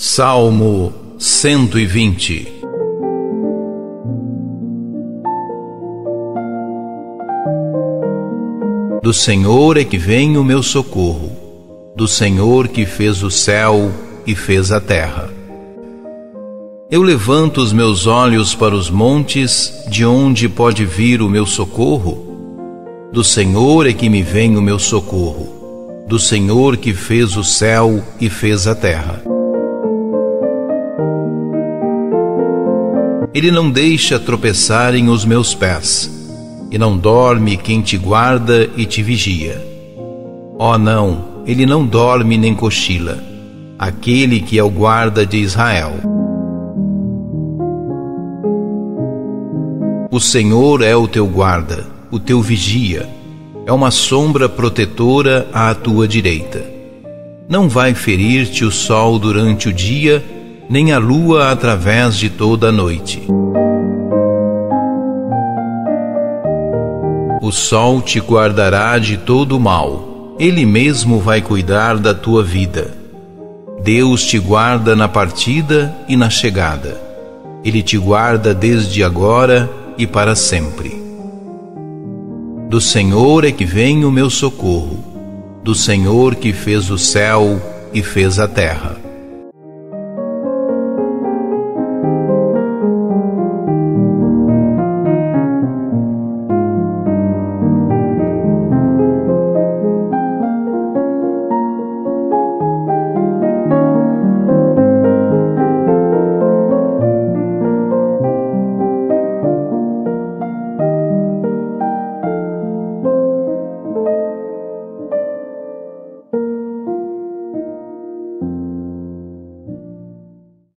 Salmo 120. Do Senhor é que vem o meu socorro, do Senhor que fez o céu e fez a terra. Eu levanto os meus olhos para os montes, de onde pode vir o meu socorro? Do Senhor é que me vem o meu socorro, do Senhor que fez o céu e fez a terra. Ele não deixa tropeçarem os meus pés, e não dorme quem te guarda e te vigia. Oh não, ele não dorme nem cochila, aquele que é o guarda de Israel. O Senhor é o teu guarda, o teu vigia, é uma sombra protetora à tua direita. Não vai ferir-te o sol durante o dia, nem a lua através de toda a noite. O sol te guardará de todo o mal, ele mesmo vai cuidar da tua vida. Deus te guarda na partida e na chegada. Ele te guarda desde agora e para sempre. Do Senhor é que vem o meu socorro, do Senhor que fez o céu e fez a terra.